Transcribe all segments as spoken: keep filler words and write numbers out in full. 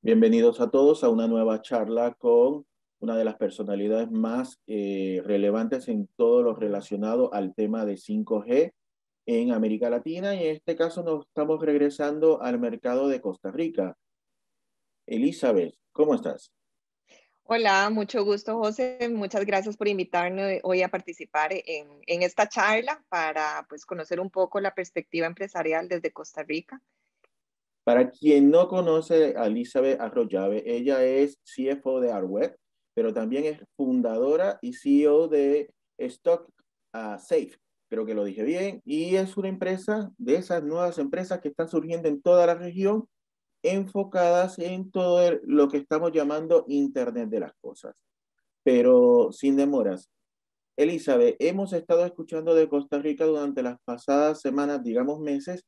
Bienvenidos a todos a una nueva charla con una de las personalidades más eh, relevantes en todo lo relacionado al tema de cinco G en América Latina y en este caso nos estamos regresando al mercado de Costa Rica. Elizabeth, ¿cómo estás? Hola, mucho gusto, José. Muchas gracias por invitarme hoy a participar en, en esta charla para pues, conocer un poco la perspectiva empresarial desde Costa Rica. Para quien no conoce a Elizabeth Arroyave, ella es C F O de Arweb, pero también es fundadora y C E O de Stock uh, Safe, creo que lo dije bien, y es una empresa de esas nuevas empresas que están surgiendo en toda la región, enfocadas en todo el- lo que estamos llamando Internet de las Cosas. Pero sin demoras, Elizabeth, hemos estado escuchando de Costa Rica durante las pasadas semanas, digamos meses,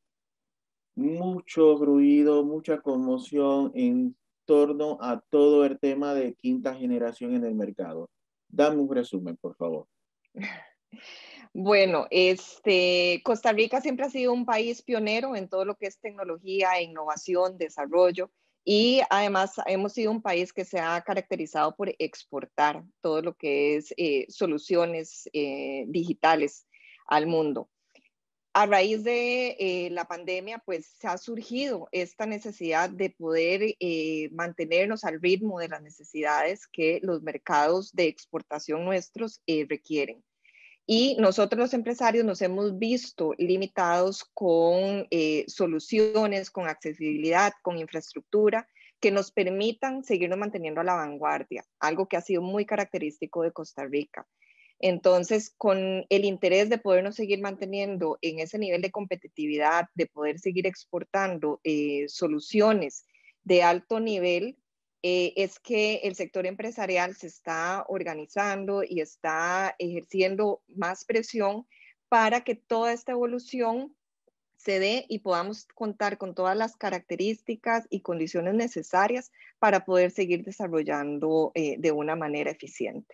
mucho ruido, mucha conmoción en torno a todo el tema de quinta generación en el mercado. Dame un resumen, por favor. Bueno, este, Costa Rica siempre ha sido un país pionero en todo lo que es tecnología, innovación, desarrollo y además hemos sido un país que se ha caracterizado por exportar todo lo que es eh, soluciones eh, digitales al mundo. A raíz de eh, la pandemia, pues se ha surgido esta necesidad de poder eh, mantenernos al ritmo de las necesidades que los mercados de exportación nuestros eh, requieren. Y nosotros los empresarios nos hemos visto limitados con eh, soluciones, con accesibilidad, con infraestructura que nos permitan seguirnos manteniendo a la vanguardia, algo que ha sido muy característico de Costa Rica. Entonces, con el interés de podernos seguir manteniendo en ese nivel de competitividad, de poder seguir exportando eh, soluciones de alto nivel, eh, es que el sector empresarial se está organizando y está ejerciendo más presión para que toda esta evolución se dé y podamos contar con todas las características y condiciones necesarias para poder seguir desarrollando eh, de una manera eficiente.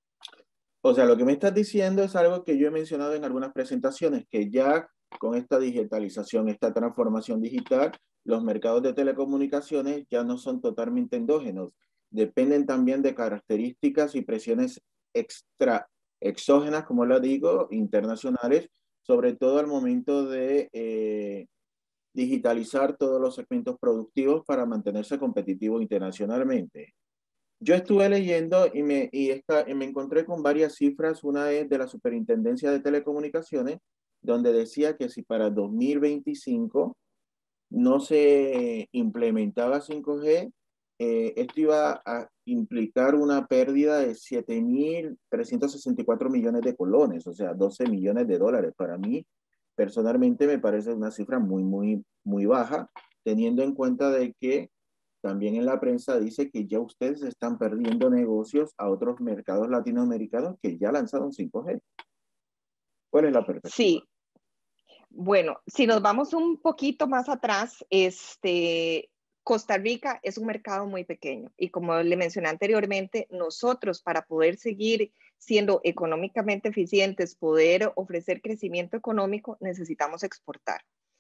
O sea, lo que me estás diciendo es algo que yo he mencionado en algunas presentaciones, que ya con esta digitalización, esta transformación digital, los mercados de telecomunicaciones ya no son totalmente endógenos, dependen también de características y presiones extra exógenas, como lo digo, internacionales, sobre todo al momento de eh, digitalizar todos los segmentos productivos para mantenerse competitivo internacionalmente. Yo estuve leyendo y me, y esta, y me encontré con varias cifras. Una es de la Superintendencia de Telecomunicaciones, donde decía que si para dos mil veinticinco no se implementaba cinco G, eh, esto iba a implicar una pérdida de siete mil trescientos sesenta y cuatro millones de colones, o sea, doce millones de dólares. Para mí, personalmente, me parece una cifra muy, muy, muy baja, teniendo en cuenta de que también en la prensa dice que ya ustedes están perdiendo negocios a otros mercados latinoamericanos que ya lanzaron cinco G. ¿Cuál es la perspectiva? Sí, bueno, si nos vamos un poquito más atrás, este, Costa Rica es un mercado muy pequeño y como le mencioné anteriormente, nosotros para poder seguir siendo económicamente eficientes, poder ofrecer crecimiento económico, necesitamos exportar.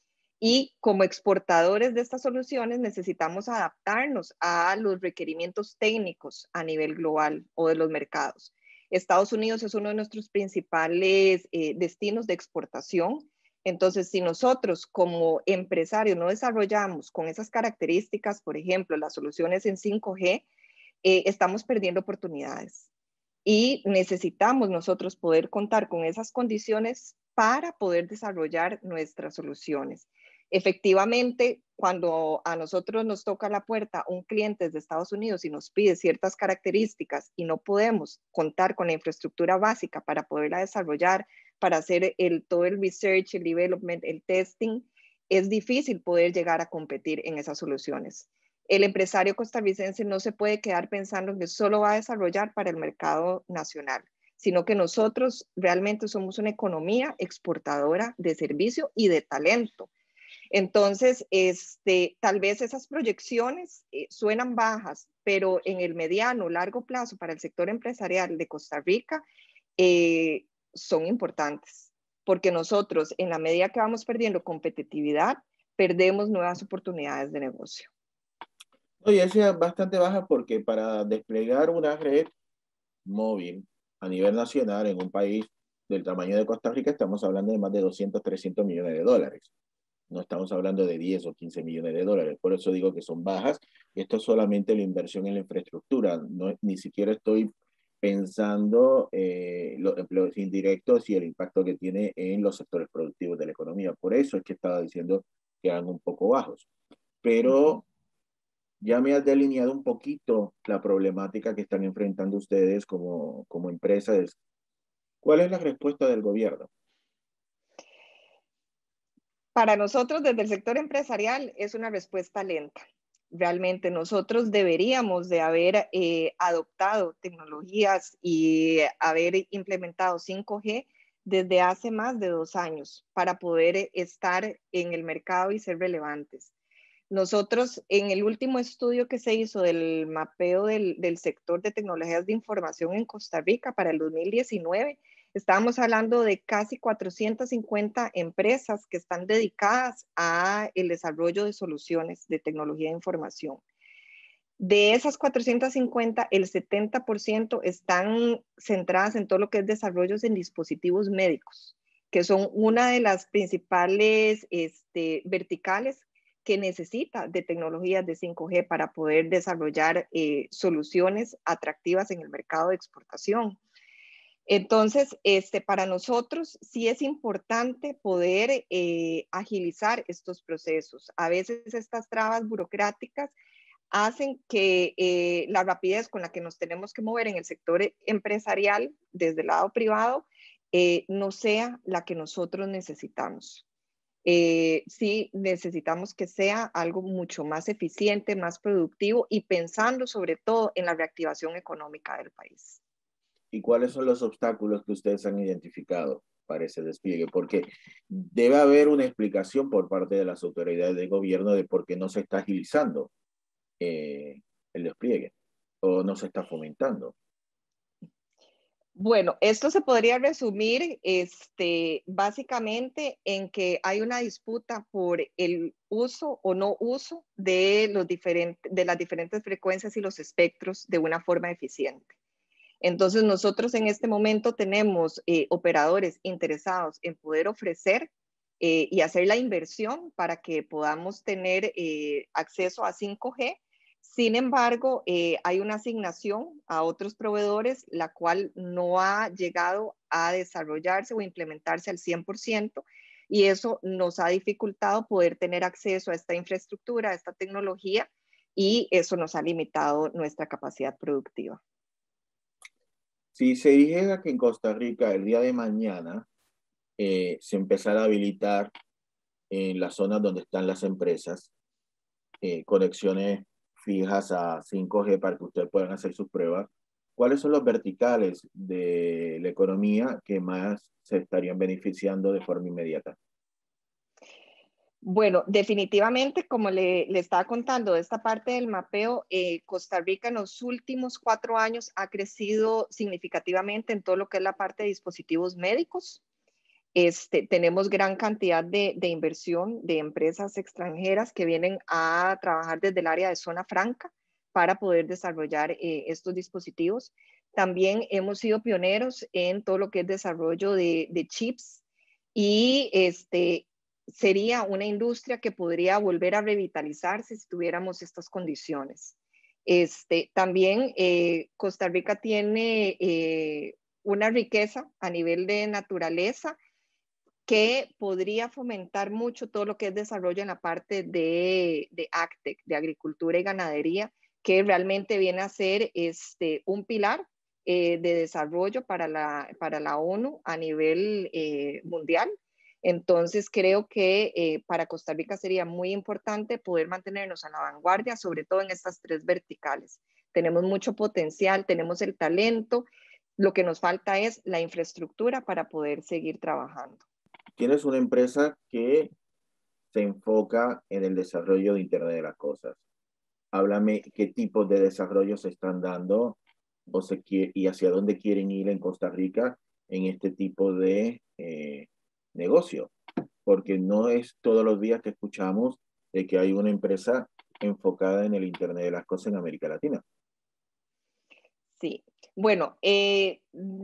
Y como exportadores de estas soluciones necesitamos adaptarnos a los requerimientos técnicos a nivel global o de los mercados. Estados Unidos es uno de nuestros principales eh, destinos de exportación. Entonces, si nosotros como empresarios no desarrollamos con esas características, por ejemplo, las soluciones en cinco G, eh, estamos perdiendo oportunidades. Y necesitamos nosotros poder contar con esas condiciones para poder desarrollar nuestras soluciones. Efectivamente, cuando a nosotros nos toca la puerta un cliente de Estados Unidos y nos pide ciertas características y no podemos contar con la infraestructura básica para poderla desarrollar, para hacer el, todo el research, el development, el testing, es difícil poder llegar a competir en esas soluciones. El empresario costarricense no se puede quedar pensando en que solo va a desarrollar para el mercado nacional, sino que nosotros realmente somos una economía exportadora de servicio y de talento. Entonces, este, tal vez esas proyecciones eh, suenan bajas, pero en el mediano, largo plazo para el sector empresarial de Costa Rica eh, son importantes, porque nosotros en la medida que vamos perdiendo competitividad, perdemos nuevas oportunidades de negocio. Oye, esa es bastante baja porque para desplegar una red móvil a nivel nacional en un país del tamaño de Costa Rica estamos hablando de más de doscientos, trescientos millones de dólares. No estamos hablando de diez o quince millones de dólares. Por eso digo que son bajas. Esto es solamente la inversión en la infraestructura. No, ni siquiera estoy pensando eh, los empleos indirectos y el impacto que tiene en los sectores productivos de la economía. Por eso es que estaba diciendo que eran un poco bajos. Ujú. Pero ya me has delineado un poquito la problemática que están enfrentando ustedes como, como empresas. ¿Cuál es la respuesta del gobierno? Para nosotros, desde el sector empresarial, es una respuesta lenta. Realmente nosotros deberíamos de haber eh, adoptado tecnologías y haber implementado cinco G desde hace más de dos años para poder estar en el mercado y ser relevantes. Nosotros, en el último estudio que se hizo del mapeo del, del sector de tecnologías de información en Costa Rica para el dos mil diecinueve, estábamos hablando de casi cuatrocientas cincuenta empresas que están dedicadas a el desarrollo de soluciones de tecnología de información. De esas cuatrocientas cincuenta, el setenta por ciento están centradas en todo lo que es desarrollos en dispositivos médicos, que son una de las principales este, verticales que necesita de tecnologías de cinco G para poder desarrollar eh, soluciones atractivas en el mercado de exportación. Entonces, este, para nosotros sí es importante poder eh, agilizar estos procesos. A veces estas trabas burocráticas hacen que eh, la rapidez con la que nos tenemos que mover en el sector empresarial desde el lado privado eh, no sea la que nosotros necesitamos. Eh, sí necesitamos que sea algo mucho más eficiente, más productivo y pensando sobre todo en la reactivación económica del país. ¿Y cuáles son los obstáculos que ustedes han identificado para ese despliegue? Porque debe haber una explicación por parte de las autoridades de gobierno de por qué no se está agilizando eh, el despliegue o no se está fomentando. Bueno, esto se podría resumir este, básicamente en que hay una disputa por el uso o no uso de, los diferentes, de las diferentes frecuencias y los espectros de una forma eficiente. Entonces, nosotros en este momento tenemos eh, operadores interesados en poder ofrecer eh, y hacer la inversión para que podamos tener eh, acceso a cinco G. Sin embargo, eh, hay una asignación a otros proveedores, la cual no ha llegado a desarrollarse o implementarse al cien por ciento, y eso nos ha dificultado poder tener acceso a esta infraestructura, a esta tecnología, y eso nos ha limitado nuestra capacidad productiva. Si se dijera que en Costa Rica el día de mañana eh, se empezara a habilitar en las zonas donde están las empresas eh, conexiones fijas a cinco G para que ustedes puedan hacer sus pruebas, ¿cuáles son los verticales de la economía que más se estarían beneficiando de forma inmediata? Bueno, definitivamente, como le, le estaba contando de esta parte del mapeo, eh, Costa Rica en los últimos cuatro años ha crecido significativamente en todo lo que es la parte de dispositivos médicos. Este, tenemos gran cantidad de, de inversión de empresas extranjeras que vienen a trabajar desde el área de zona franca para poder desarrollar eh, estos dispositivos. También hemos sido pioneros en todo lo que es desarrollo de, de chips y este, sería una industria que podría volver a revitalizarse si tuviéramos estas condiciones. Este, también eh, Costa Rica tiene eh, una riqueza a nivel de naturaleza que podría fomentar mucho todo lo que es desarrollo en la parte de, de AgTech, de agricultura y ganadería, que realmente viene a ser este, un pilar eh, de desarrollo para la, para la ONU a nivel eh, mundial. Entonces creo que eh, para Costa Rica sería muy importante poder mantenernos a la vanguardia, sobre todo en estas tres verticales. Tenemos mucho potencial, tenemos el talento, lo que nos falta es la infraestructura para poder seguir trabajando. Tienes una empresa que se enfoca en el desarrollo de Internet de las Cosas. Háblame qué tipos de desarrollo se están dando o se quiere, y hacia dónde quieren ir en Costa Rica en este tipo de eh, negocio. Porque no es todos los días que escuchamos de que hay una empresa enfocada en el Internet de las cosas en América Latina. Sí, bueno, eh,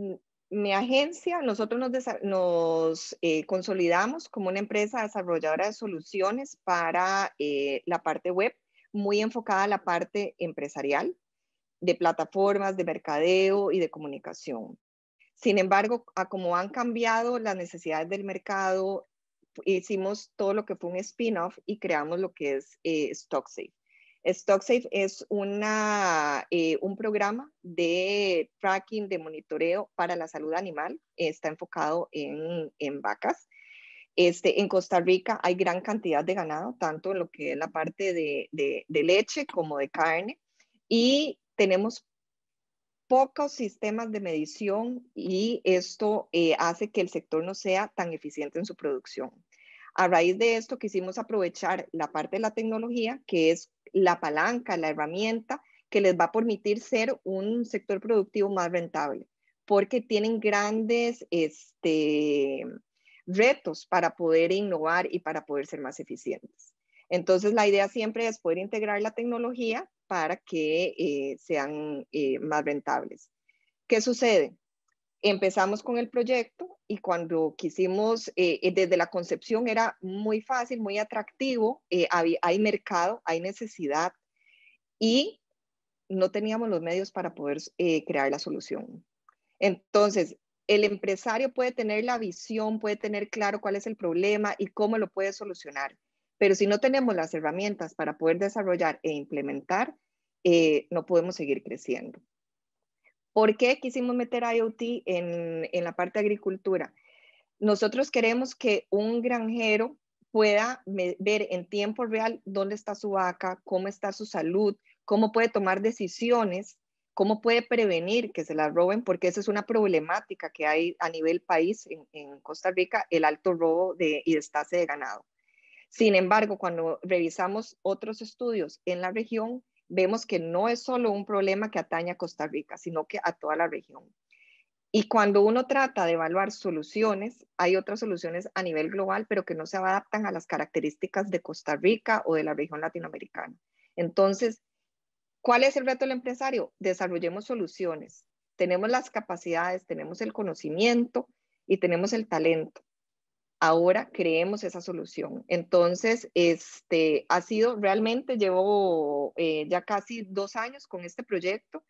mi agencia, nosotros nos, nos eh, consolidamos como una empresa desarrolladora de soluciones para eh, la parte web, muy enfocada a la parte empresarial, de plataformas, de mercadeo y de comunicación. Sin embargo, a como han cambiado las necesidades del mercado, hicimos todo lo que fue un spin-off y creamos lo que es eh, StockSafe. StockSafe es una, eh, un programa de tracking, de monitoreo para la salud animal. Está enfocado en, en vacas. Este, en Costa Rica hay gran cantidad de ganado, tanto en lo que es la parte de, de, de leche como de carne. Y tenemos pocos sistemas de medición y esto eh, hace que el sector no sea tan eficiente en su producción. A raíz de esto quisimos aprovechar la parte de la tecnología, que es la palanca, la herramienta que les va a permitir ser un sector productivo más rentable, porque tienen grandes este, retos para poder innovar y para poder ser más eficientes. Entonces, la idea siempre es poder integrar la tecnología para que eh, sean eh, más rentables. ¿Qué sucede? Empezamos con el proyecto y cuando quisimos, eh, desde la concepción era muy fácil, muy atractivo, eh, hay, hay mercado, hay necesidad y no teníamos los medios para poder eh, crear la solución. Entonces, el empresario puede tener la visión, puede tener claro cuál es el problema y cómo lo puede solucionar, pero si no tenemos las herramientas para poder desarrollar e implementar, eh, no podemos seguir creciendo. ¿Por qué quisimos meter IoT en, en la parte de agricultura? Nosotros queremos que un granjero pueda ver en tiempo real dónde está su vaca, cómo está su salud, cómo puede tomar decisiones, cómo puede prevenir que se la roben, porque esa es una problemática que hay a nivel país en, en Costa Rica, el alto robo de, y destace de ganado. Sin embargo, cuando revisamos otros estudios en la región, vemos que no es solo un problema que atañe a Costa Rica, sino que a toda la región. Y cuando uno trata de evaluar soluciones, hay otras soluciones a nivel global, pero que no se adaptan a las características de Costa Rica o de la región latinoamericana. Entonces, ¿cuál es el reto del empresario? Desarrollemos soluciones. Tenemos las capacidades, tenemos el conocimiento y tenemos el talento. Ahora creemos esa solución. Entonces, este ha sido realmente, llevo eh, ya casi dos años con este proyecto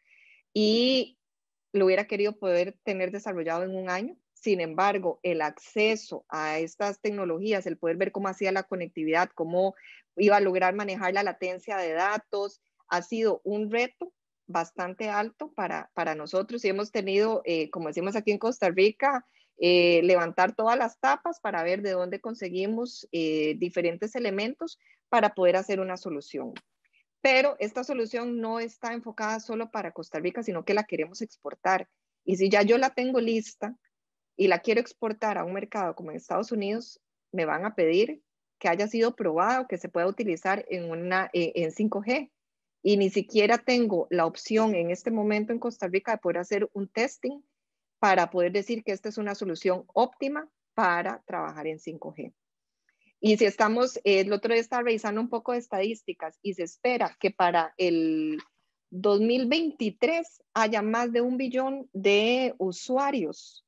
y lo hubiera querido poder tener desarrollado en un año. Sin embargo, el acceso a estas tecnologías, el poder ver cómo hacía la conectividad, cómo iba a lograr manejar la latencia de datos, ha sido un reto bastante alto para, para nosotros y hemos tenido, eh, como decimos aquí en Costa Rica, eh, levantar todas las tapas para ver de dónde conseguimos eh, diferentes elementos para poder hacer una solución. Pero esta solución no está enfocada solo para Costa Rica, sino que la queremos exportar. Y si ya yo la tengo lista y la quiero exportar a un mercado como en Estados Unidos, me van a pedir que haya sido probado, que se pueda utilizar en, una, eh, en cinco G. Y ni siquiera tengo la opción en este momento en Costa Rica de poder hacer un testing para poder decir que esta es una solución óptima para trabajar en cinco G. Y si estamos, el otro día estaba revisando un poco de estadísticas y se espera que para el dos mil veintitrés haya más de un billón de usuarios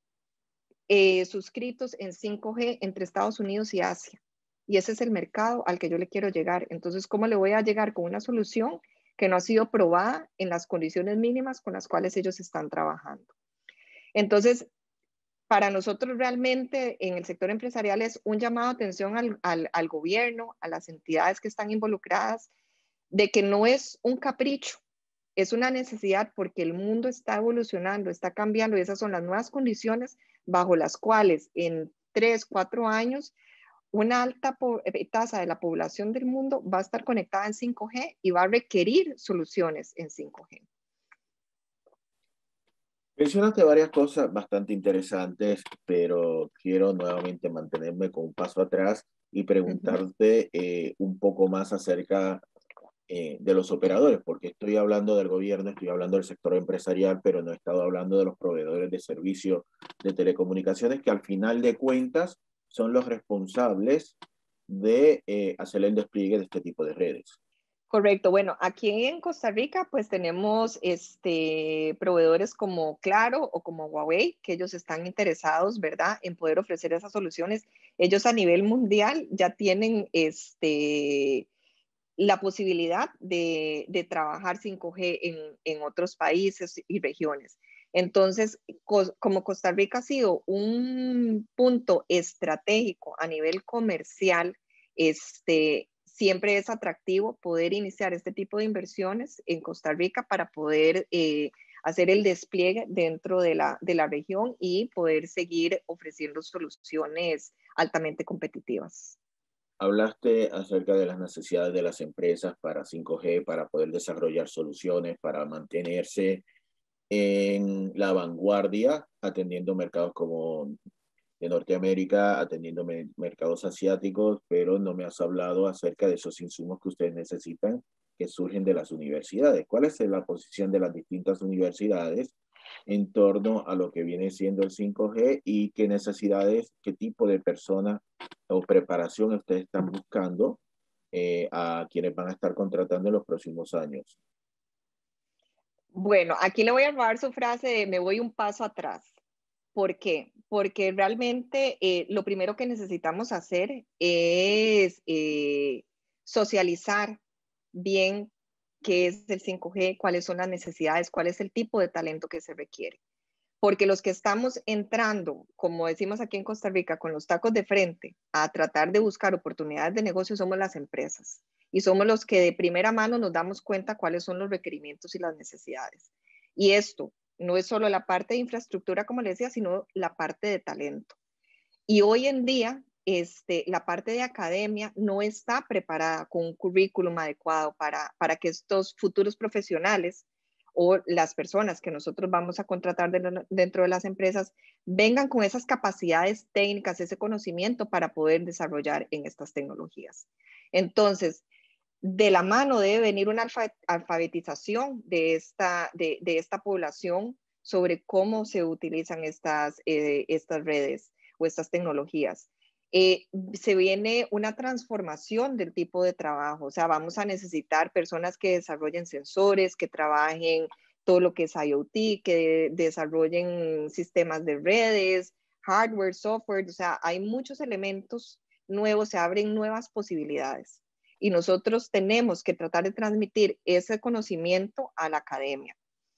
eh, suscritos en cinco G entre Estados Unidos y Asia. Y ese es el mercado al que yo le quiero llegar. Entonces, ¿cómo le voy a llegar con una solución que no ha sido probada en las condiciones mínimas con las cuales ellos están trabajando? Entonces, para nosotros realmente en el sector empresarial es un llamado de atención al, al, al gobierno, a las entidades que están involucradas, de que no es un capricho, es una necesidad porque el mundo está evolucionando, está cambiando y esas son las nuevas condiciones bajo las cuales en tres, cuatro años una alta tasa de la población del mundo va a estar conectada en cinco G y va a requerir soluciones en cinco G. Mencionaste varias cosas bastante interesantes, pero quiero nuevamente mantenerme con un paso atrás y preguntarte eh, un poco más acerca eh, de los operadores, porque estoy hablando del gobierno, estoy hablando del sector empresarial, pero no he estado hablando de los proveedores de servicios de telecomunicaciones, que al final de cuentas son los responsables de eh, hacer el despliegue de este tipo de redes. Correcto. Bueno, aquí en Costa Rica, pues tenemos este, proveedores como Claro o como Huawei, que ellos están interesados, ¿verdad?, en poder ofrecer esas soluciones. Ellos a nivel mundial ya tienen este, la posibilidad de, de trabajar cinco G en, en otros países y regiones. Entonces, co como Costa Rica ha sido un punto estratégico a nivel comercial, este, siempre es atractivo poder iniciar este tipo de inversiones en Costa Rica para poder eh, hacer el despliegue dentro de la, de la región y poder seguir ofreciendo soluciones altamente competitivas. Hablaste acerca de las necesidades de las empresas para cinco G, para poder desarrollar soluciones, para mantenerse en la vanguardia, atendiendo mercados como de Norteamérica, atendiendo me mercados asiáticos, pero no me has hablado acerca de esos insumos que ustedes necesitan que surgen de las universidades. ¿Cuál es la posición de las distintas universidades en torno a lo que viene siendo el cinco G y qué necesidades, qué tipo de personas o preparación ustedes están buscando eh, a quienes van a estar contratando en los próximos años? Bueno, aquí le voy a robar su frase de me voy un paso atrás. ¿Por qué? Porque realmente eh, lo primero que necesitamos hacer es eh, socializar bien qué es el cinco G, cuáles son las necesidades, cuál es el tipo de talento que se requiere. Porque los que estamos entrando, como decimos aquí en Costa Rica, con los tacos de frente a tratar de buscar oportunidades de negocio somos las empresas. Y somos los que de primera mano nos damos cuenta cuáles son los requerimientos y las necesidades. Y esto no es solo la parte de infraestructura, como les decía, sino la parte de talento. Y hoy en día, este, la parte de academia no está preparada con un currículum adecuado para, para que estos futuros profesionales o las personas que nosotros vamos a contratar de, dentro de las empresas vengan con esas capacidades técnicas, ese conocimiento para poder desarrollar en estas tecnologías. Entonces, de la mano debe venir una alfa, alfabetización de esta, de, de esta población sobre cómo se utilizan estas, eh, estas redes o estas tecnologías. Eh, se viene una transformación del tipo de trabajo, o sea, vamos a necesitar personas que desarrollen sensores, que trabajen todo lo que es IoT, que desarrollen sistemas de redes, hardware, software, o sea, hay muchos elementos nuevos, se abren nuevas posibilidades y nosotros tenemos que tratar de transmitir ese conocimiento a la academia.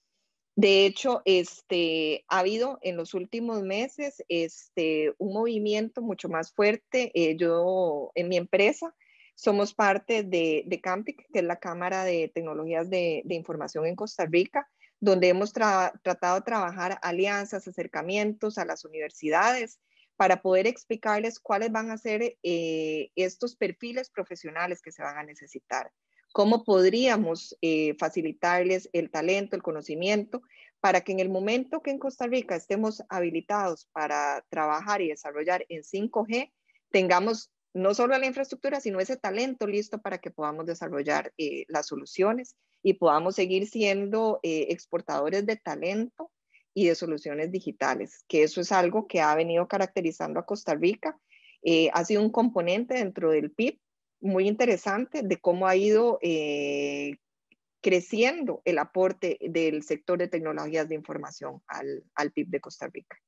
De hecho, este, ha habido en los últimos meses este, un movimiento mucho más fuerte. Eh, yo, en mi empresa, somos parte de, de CAMTIC, que es la Cámara de Tecnologías de, de Información en Costa Rica, donde hemos tra tratado de trabajar alianzas, acercamientos a las universidades para poder explicarles cuáles van a ser eh, estos perfiles profesionales que se van a necesitar. ¿Cómo podríamos eh, facilitarles el talento, el conocimiento, para que en el momento que en Costa Rica estemos habilitados para trabajar y desarrollar en cinco G, tengamos no solo la infraestructura, sino ese talento listo para que podamos desarrollar eh, las soluciones y podamos seguir siendo eh, exportadores de talento y de soluciones digitales, que eso es algo que ha venido caracterizando a Costa Rica. Eh, ha sido un componente dentro del P I B muy interesante de cómo ha ido eh, creciendo el aporte del sector de tecnologías de información al, al P I B de Costa Rica.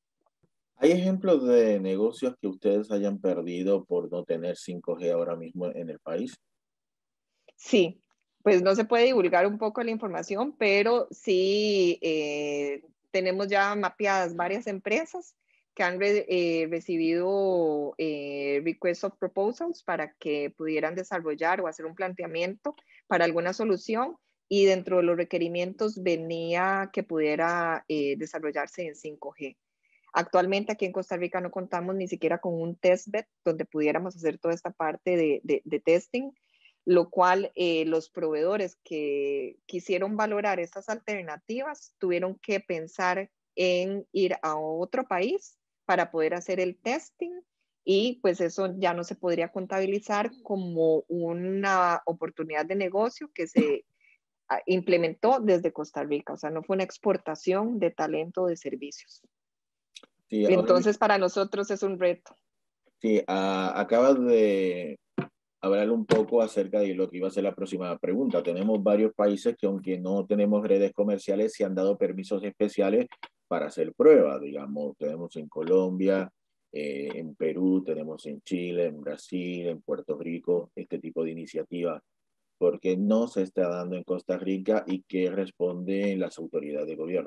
¿Hay ejemplos de negocios que ustedes hayan perdido por no tener cinco G ahora mismo en el país? Sí, pues no se puede divulgar un poco la información, pero sí eh, tenemos ya mapeadas varias empresas que han re, eh, recibido eh, request of proposals para que pudieran desarrollar o hacer un planteamiento para alguna solución y dentro de los requerimientos venía que pudiera eh, desarrollarse en cinco G. Actualmente aquí en Costa Rica no contamos ni siquiera con un testbed donde pudiéramos hacer toda esta parte de, de, de testing, lo cual eh, los proveedores que quisieron valorar estas alternativas tuvieron que pensar en ir a otro país para poder hacer el testing y pues eso ya no se podría contabilizar como una oportunidad de negocio que se implementó desde Costa Rica, o sea, no fue una exportación de talento o de servicios. Sí, ahora, Entonces, para nosotros es un reto. sí, uh, acabas de hablar un poco acerca de lo que iba a ser la próxima pregunta. Tenemos varios países que, aunque no tenemos redes comerciales, se han dado permisos especiales para hacer pruebas. Digamos, tenemos en Colombia, eh, en Perú, tenemos en Chile, en Brasil, en Puerto Rico, este tipo de iniciativas. ¿Por qué no se está dando en Costa Rica y qué responden las autoridades de gobierno?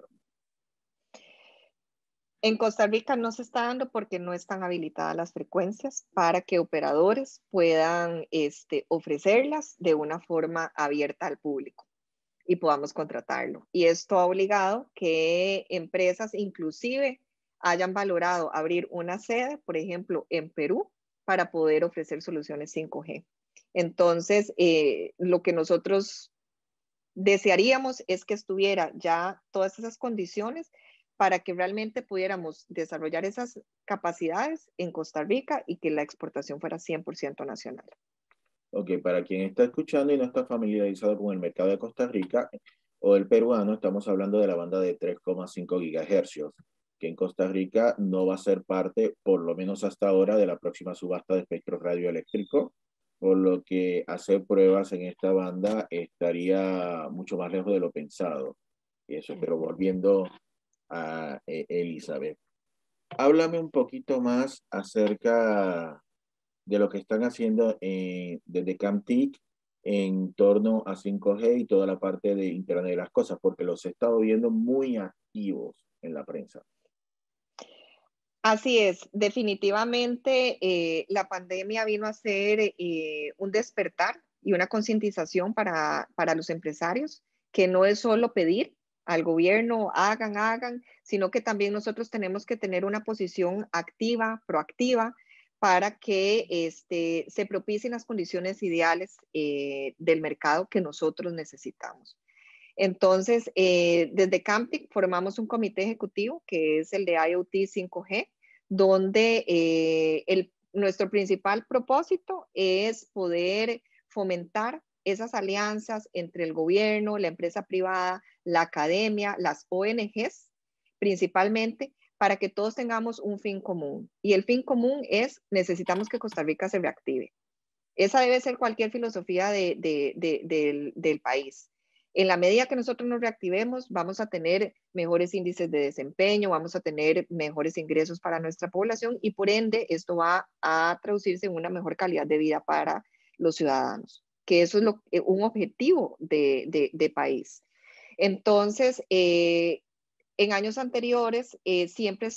En Costa Rica no se está dando porque no están habilitadas las frecuencias para que operadores puedan este, ofrecerlas de una forma abierta al público y podamos contratarlo. Y esto ha obligado que empresas inclusive hayan valorado abrir una sede, por ejemplo, en Perú, para poder ofrecer soluciones cinco G. Entonces, eh, lo que nosotros desearíamos es que estuviera ya todas esas condiciones para que realmente pudiéramos desarrollar esas capacidades en Costa Rica y que la exportación fuera cien por ciento nacional. Ok, para quien está escuchando y no está familiarizado con el mercado de Costa Rica o el peruano, estamos hablando de la banda de tres coma cinco gigahercios, que en Costa Rica no va a ser parte, por lo menos hasta ahora, de la próxima subasta de espectro radioeléctrico, por lo que hacer pruebas en esta banda estaría mucho más lejos de lo pensado. Y eso, pero volviendo a eh, Elizabeth, háblame un poquito más acerca de lo que están haciendo eh, desde CAMTIC en torno a cinco G y toda la parte de Internet de las Cosas, porque los he estado viendo muy activos en la prensa. Así es, definitivamente eh, la pandemia vino a ser eh, un despertar y una concientización para, para los empresarios, que no es solo pedir al gobierno, hagan, hagan, sino que también nosotros tenemos que tener una posición activa, proactiva, para que este, se propicien las condiciones ideales eh, del mercado que nosotros necesitamos. Entonces, eh, desde Camtic formamos un comité ejecutivo que es el de IoT cinco G, donde eh, el, nuestro principal propósito es poder fomentar esas alianzas entre el gobierno, la empresa privada, la academia, las O N Ges, principalmente, para que todos tengamos un fin común. Y el fin común es, necesitamos que Costa Rica se reactive. Esa debe ser cualquier filosofía de, de, de, del, del país. En la medida que nosotros nos reactivemos, vamos a tener mejores índices de desempeño, vamos a tener mejores ingresos para nuestra población y por ende esto va a traducirse en una mejor calidad de vida para los ciudadanos, que eso es lo, un objetivo de, de, de país. Entonces, eh, en años anteriores eh, siempre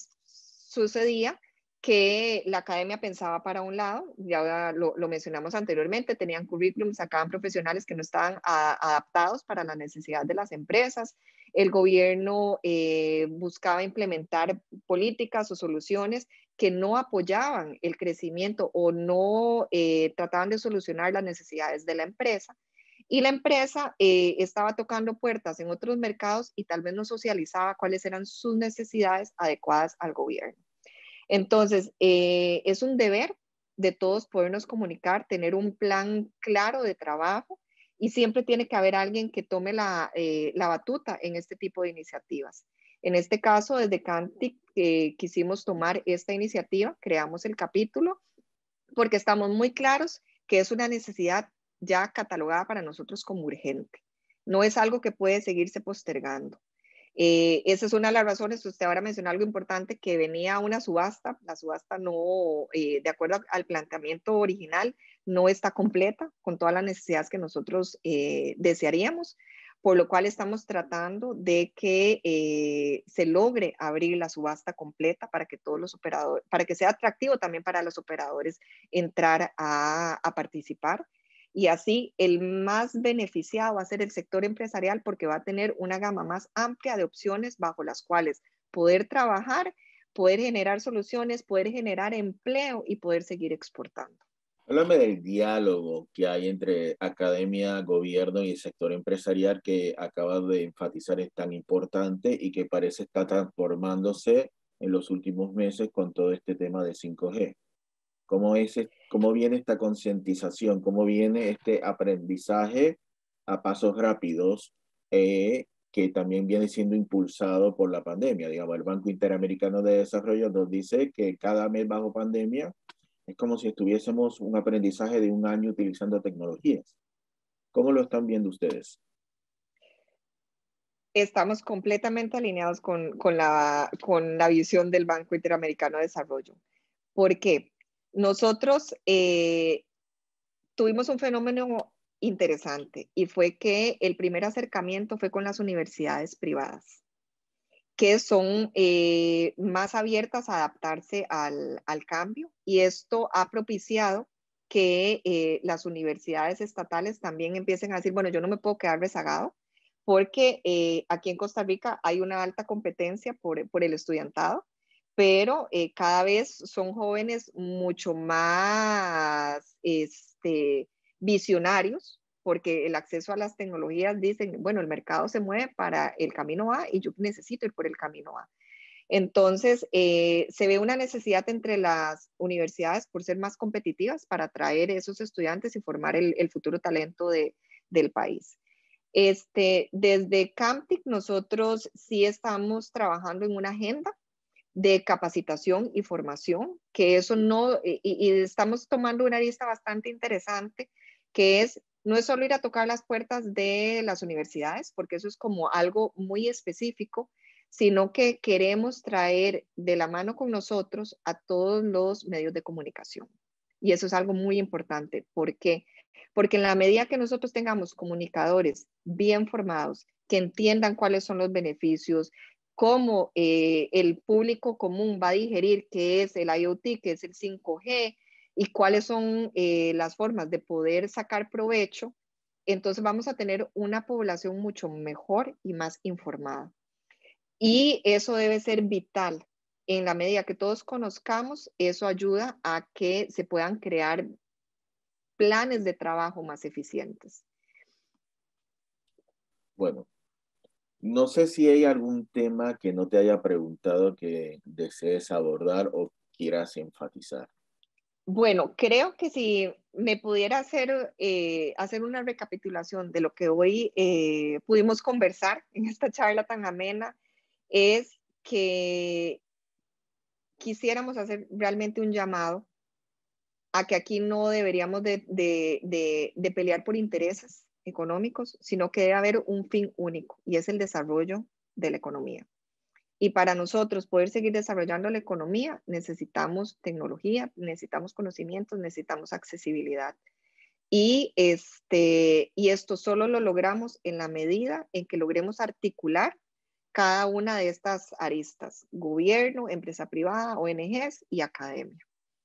sucedía que la academia pensaba para un lado, ya lo, lo mencionamos anteriormente, tenían currículum, sacaban profesionales que no estaban a, adaptados para la necesidad de las empresas, el gobierno eh, buscaba implementar políticas o soluciones que no apoyaban el crecimiento o no eh, trataban de solucionar las necesidades de la empresa. Y la empresa eh, estaba tocando puertas en otros mercados y tal vez no socializaba cuáles eran sus necesidades adecuadas al gobierno. Entonces, eh, es un deber de todos podernos comunicar, tener un plan claro de trabajo y siempre tiene que haber alguien que tome la, eh, la batuta en este tipo de iniciativas. En este caso, desde Cantic eh, quisimos tomar esta iniciativa, creamos el capítulo, porque estamos muy claros que es una necesidad ya catalogada para nosotros como urgente. No es algo que puede seguirse postergando. Eh, esa es una de las razones, usted ahora mencionó algo importante, que venía una subasta, la subasta no, eh, de acuerdo al planteamiento original, no está completa con todas las necesidades que nosotros eh, desearíamos, por lo cual estamos tratando de que eh, se logre abrir la subasta completa para que todos los operadores, para que sea atractivo también para los operadores entrar a, a participar. Y así el más beneficiado va a ser el sector empresarial porque va a tener una gama más amplia de opciones bajo las cuales poder trabajar, poder generar soluciones, poder generar empleo y poder seguir exportando. Háblame del diálogo que hay entre academia, gobierno y el sector empresarial que acabas de enfatizar es tan importante y que parece estar transformándose en los últimos meses con todo este tema de cinco G. ¿Cómo, es, cómo viene esta concientización? ¿Cómo viene este aprendizaje a pasos rápidos eh, que también viene siendo impulsado por la pandemia? Digamos, el Banco Interamericano de Desarrollo nos dice que cada mes bajo pandemia Es como si estuviésemos un aprendizaje de un año utilizando tecnologías. ¿Cómo lo están viendo ustedes? Estamos completamente alineados con, con, la, con la visión del Banco Interamericano de Desarrollo. ¿Por qué? Nosotros eh, tuvimos un fenómeno interesante y fue que el primer acercamiento fue con las universidades privadas, que son eh, más abiertas a adaptarse al, al, cambio, y esto ha propiciado que eh, las universidades estatales también empiecen a decir, bueno, yo no me puedo quedar rezagado, porque eh, aquí en Costa Rica hay una alta competencia por, por el estudiantado, pero eh, cada vez son jóvenes mucho más este, visionarios, porque el acceso a las tecnologías dicen, bueno, el mercado se mueve para el camino A y yo necesito ir por el camino A. Entonces, eh, se ve una necesidad entre las universidades por ser más competitivas para atraer esos estudiantes y formar el, el futuro talento de, del país. Este, desde CAMTIC nosotros sí estamos trabajando en una agenda de capacitación y formación, que eso no, y, y estamos tomando una lista bastante interesante, que es, no es solo ir a tocar las puertas de las universidades, porque eso es como algo muy específico, sino que queremos traer de la mano con nosotros a todos los medios de comunicación. Y eso es algo muy importante. ¿Por qué? Porque en la medida que nosotros tengamos comunicadores bien formados, que entiendan cuáles son los beneficios, cómo eh, el público común va a digerir qué es el IoT, qué es el cinco G y cuáles son eh, las formas de poder sacar provecho, entonces vamos a tener una población mucho mejor y más informada. Y eso debe ser vital. En la medida que todos conozcamos, eso ayuda a que se puedan crear planes de trabajo más eficientes. Bueno, no sé si hay algún tema que no te haya preguntado que desees abordar o quieras enfatizar. Bueno, creo que si me pudiera hacer, eh, hacer una recapitulación de lo que hoy eh, pudimos conversar en esta charla tan amena, es que quisiéramos hacer realmente un llamado a que aquí no deberíamos de, de, de, de pelear por intereses económicos, sino que debe haber un fin único, y es el desarrollo de la economía. Y para nosotros poder seguir desarrollando la economía, necesitamos tecnología, necesitamos conocimientos, necesitamos accesibilidad. Y, este, y esto solo lo logramos en la medida en que logremos articular cada una de estas aristas: gobierno, empresa privada, O N Ges y academia.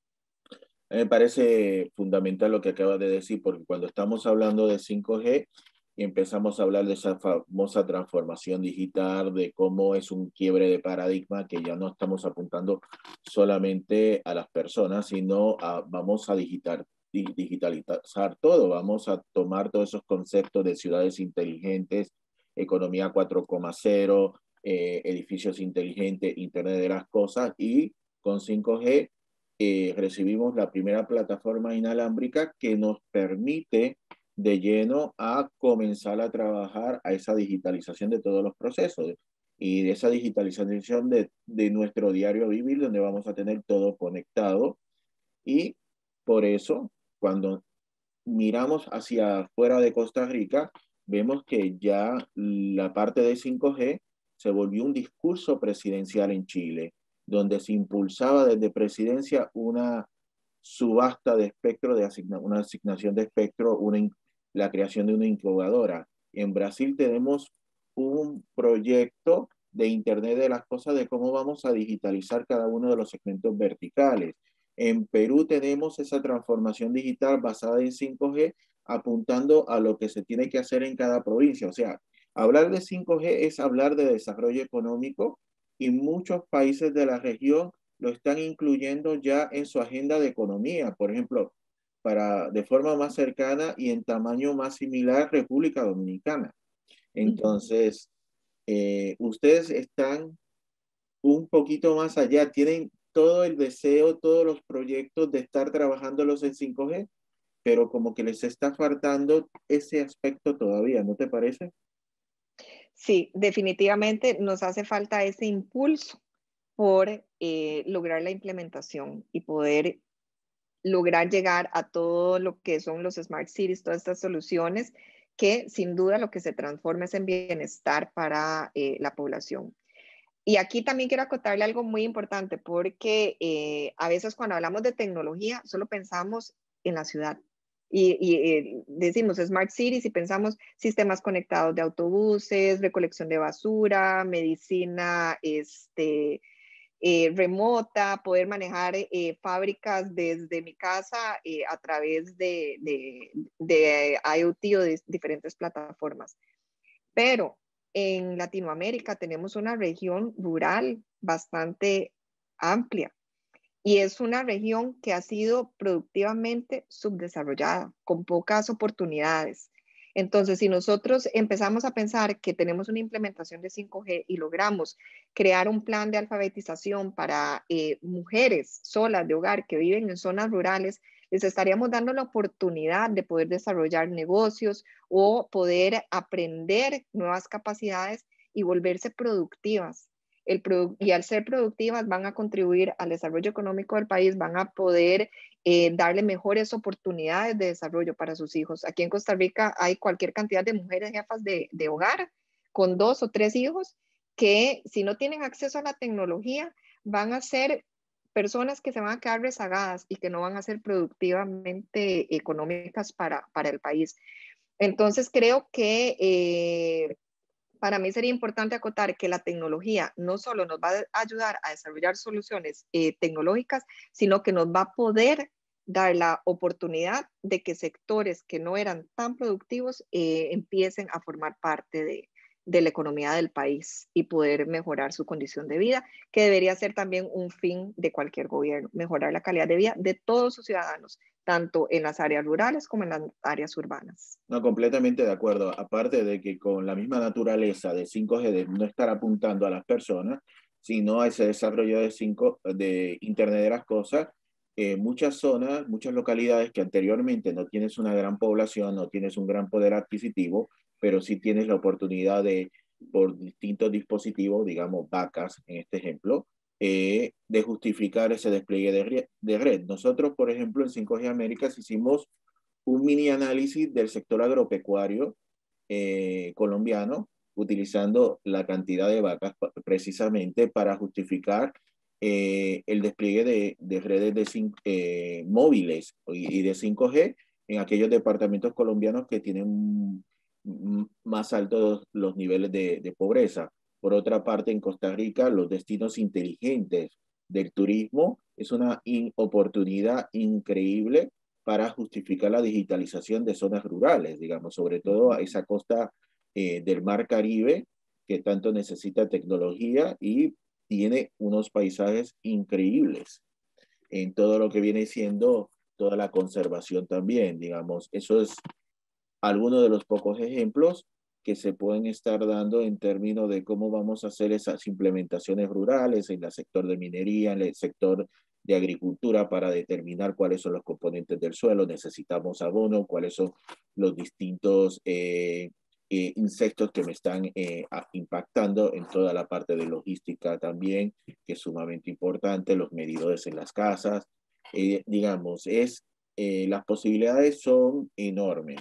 Me parece fundamental lo que acabas de decir, porque cuando estamos hablando de cinco G y empezamos a hablar de esa famosa transformación digital, de cómo es un quiebre de paradigma, que ya no estamos apuntando solamente a las personas, sino a vamos a digital, digitalizar todo, vamos a tomar todos esos conceptos de ciudades inteligentes, economía cuatro punto cero, eh, edificios inteligentes, Internet de las cosas, y con cinco G eh, recibimos la primera plataforma inalámbrica que nos permite de lleno a comenzar a trabajar a esa digitalización de todos los procesos y de esa digitalización de, de nuestro diario vivir, donde vamos a tener todo conectado. Y por eso, cuando miramos hacia fuera de Costa Rica, vemos que ya la parte de cinco G se volvió un discurso presidencial en Chile, donde se impulsaba desde presidencia una subasta de espectro, de asigna una asignación de espectro, una la creación de una incubadora. En Brasil tenemos un proyecto de Internet de las Cosas, de cómo vamos a digitalizar cada uno de los segmentos verticales. En Perú tenemos esa transformación digital basada en cinco G, apuntando a lo que se tiene que hacer en cada provincia. O sea, hablar de cinco G es hablar de desarrollo económico, y muchos países de la región lo están incluyendo ya en su agenda de economía. Por ejemplo, para, de forma más cercana y en tamaño más similar, República Dominicana. Entonces, eh, ustedes están un poquito más allá, tienen todo el deseo, todos los proyectos de estar trabajándolos en cinco G, pero como que les está faltando ese aspecto todavía, ¿no te parece? Sí, definitivamente nos hace falta ese impulso por eh, lograr la implementación y poder lograr llegar a todo lo que son los smart cities, todas estas soluciones que sin duda lo que se transforma es en bienestar para eh, la población. Y aquí también quiero acotarle algo muy importante porque eh, a veces cuando hablamos de tecnología solo pensamos en la ciudad y, y eh, decimos smart cities y pensamos sistemas conectados de autobuses, recolección de basura, medicina, este, eh, remota, poder manejar eh, fábricas desde mi casa eh, a través de, de, de IoT o de diferentes plataformas. Pero en Latinoamérica tenemos una región rural bastante amplia y es una región que ha sido productivamente subdesarrollada, con pocas oportunidades. Entonces, si nosotros empezamos a pensar que tenemos una implementación de cinco G y logramos crear un plan de alfabetización para eh, mujeres solas de hogar que viven en zonas rurales, les estaríamos dando la oportunidad de poder desarrollar negocios o poder aprender nuevas capacidades y volverse productivas. El produ y al ser productivas van a contribuir al desarrollo económico del país, van a poder eh, darle mejores oportunidades de desarrollo para sus hijos. Aquí en Costa Rica hay cualquier cantidad de mujeres jefas de, de hogar con dos o tres hijos que si no tienen acceso a la tecnología van a ser personas que se van a quedar rezagadas y que no van a ser productivamente económicas para, para el país. Entonces creo que eh, para mí sería importante acotar que la tecnología no solo nos va a ayudar a desarrollar soluciones eh, tecnológicas, sino que nos va a poder dar la oportunidad de que sectores que no eran tan productivos eh, empiecen a formar parte de, de la economía del país y poder mejorar su condición de vida, que debería ser también un fin de cualquier gobierno, mejorar la calidad de vida de todos sus ciudadanos, tanto en las áreas rurales como en las áreas urbanas. No, completamente de acuerdo. Aparte de que con la misma naturaleza de cinco G de no estar apuntando a las personas, sino a ese desarrollo de, cinco, de Internet de las Cosas, eh, muchas zonas, muchas localidades que anteriormente no tienes una gran población, no tienes un gran poder adquisitivo, pero sí tienes la oportunidad de, por distintos dispositivos, digamos vacas en este ejemplo, eh, de justificar ese despliegue de, de red. Nosotros, por ejemplo, en cinco G Américas hicimos un mini análisis del sector agropecuario eh, colombiano, utilizando la cantidad de vacas precisamente para justificar eh, el despliegue de, de redes de cinco, eh, móviles y, y de cinco G en aquellos departamentos colombianos que tienen más altos los niveles de, de pobreza. Por otra parte, en Costa Rica, los destinos inteligentes del turismo es una in oportunidad increíble para justificar la digitalización de zonas rurales, digamos, sobre todo a esa costa eh, del Mar Caribe que tanto necesita tecnología y tiene unos paisajes increíbles en todo lo que viene siendo toda la conservación también, digamos. Eso es algunos de los pocos ejemplos que se pueden estar dando en términos de cómo vamos a hacer esas implementaciones rurales en el sector de minería, en el sector de agricultura para determinar cuáles son los componentes del suelo, necesitamos abono, cuáles son los distintos eh, eh, insectos que me están eh, impactando en toda la parte de logística también, que es sumamente importante, los medidores en las casas, eh, digamos, es, eh, las posibilidades son enormes.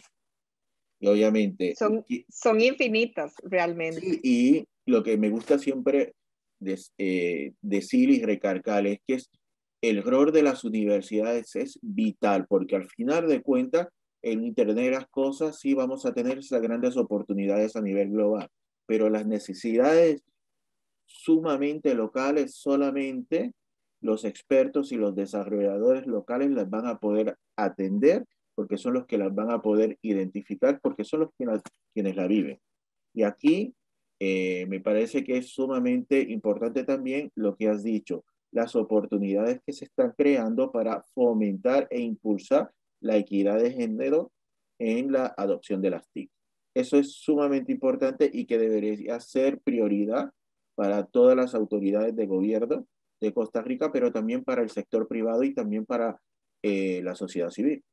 Y obviamente, Son, y, son infinitas sí, realmente. y lo que me gusta siempre des, eh, decir y recalcar es que es, el rol de las universidades es vital, porque al final de cuentas, en Internet de las cosas sí vamos a tener esas grandes oportunidades a nivel global, pero las necesidades sumamente locales solamente los expertos y los desarrolladores locales las van a poder atender porque son los que las van a poder identificar, porque son los que las, quienes la viven. Y aquí eh, me parece que es sumamente importante también lo que has dicho, las oportunidades que se están creando para fomentar e impulsar la equidad de género en la adopción de las T I C. Eso es sumamente importante y que debería ser prioridad para todas las autoridades de gobierno de Costa Rica, pero también para el sector privado y también para eh, la sociedad civil.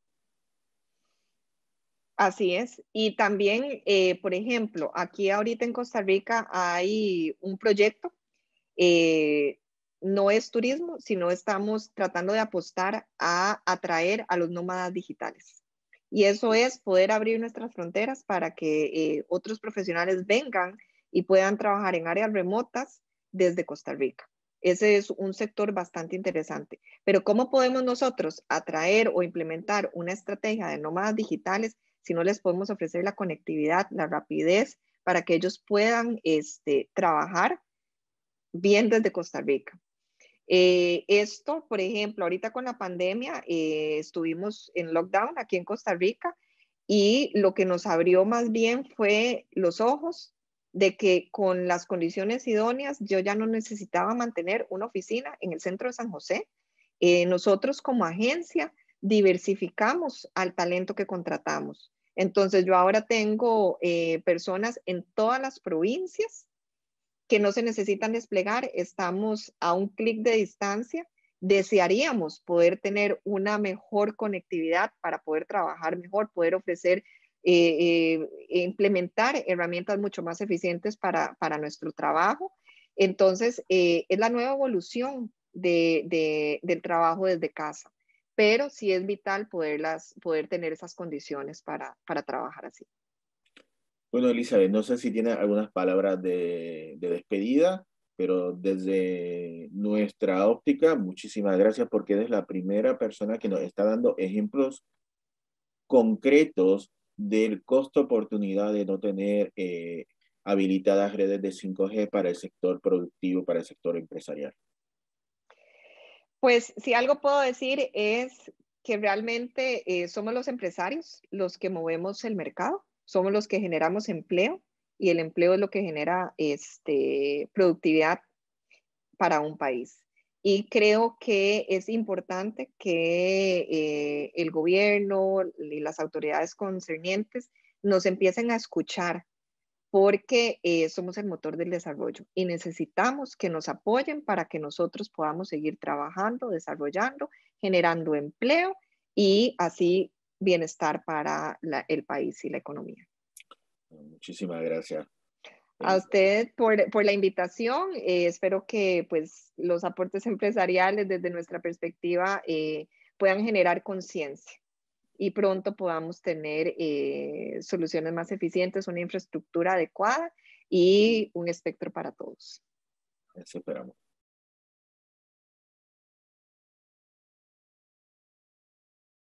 Así es. Y también, eh, por ejemplo, aquí ahorita en Costa Rica hay un proyecto eh, no es turismo, sino estamos tratando de apostar a atraer a los nómadas digitales. Y eso es poder abrir nuestras fronteras para que eh, otros profesionales vengan y puedan trabajar en áreas remotas desde Costa Rica. Ese es un sector bastante interesante. Pero ¿cómo podemos nosotros atraer o implementar una estrategia de nómadas digitales si no les podemos ofrecer la conectividad, la rapidez para que ellos puedan este, trabajar bien desde Costa Rica? Eh, esto, por ejemplo, ahorita con la pandemia eh, estuvimos en lockdown aquí en Costa Rica y lo que nos abrió más bien fue los ojos de que con las condiciones idóneas yo ya no necesitaba mantener una oficina en el centro de San José. Eh, nosotros como agencia diversificamos al talento que contratamos. Entonces yo ahora tengo eh, personas en todas las provincias que no se necesitan desplegar, estamos a un clic de distancia. Desearíamos poder tener una mejor conectividad para poder trabajar mejor, poder ofrecer, eh, eh, implementar herramientas mucho más eficientes para, para nuestro trabajo. Entonces, eh, es la nueva evolución de, de, del trabajo desde casa, pero sí es vital poderlas, poder tener esas condiciones para, para trabajar así. Bueno, Elizabeth, no sé si tiene algunas palabras de, de despedida, pero desde nuestra óptica, muchísimas gracias porque eres la primera persona que nos está dando ejemplos concretos del costo-oportunidad de no tener eh, habilitadas redes de cinco G para el sector productivo, para el sector empresarial. Pues si algo puedo decir es que realmente eh, somos los empresarios los que movemos el mercado, somos los que generamos empleo y el empleo es lo que genera este, productividad para un país. Y creo que es importante que eh, el gobierno y las autoridades concernientes nos empiecen a escuchar porque eh, somos el motor del desarrollo y necesitamos que nos apoyen para que nosotros podamos seguir trabajando, desarrollando, generando empleo y así bienestar para la, el país y la economía. Muchísimas gracias. A usted por, por la invitación. Eh, espero que pues, los aportes empresariales desde nuestra perspectiva eh, puedan generar conciencia y pronto podamos tener eh, soluciones más eficientes, una infraestructura adecuada y un espectro para todos. Eso esperamos.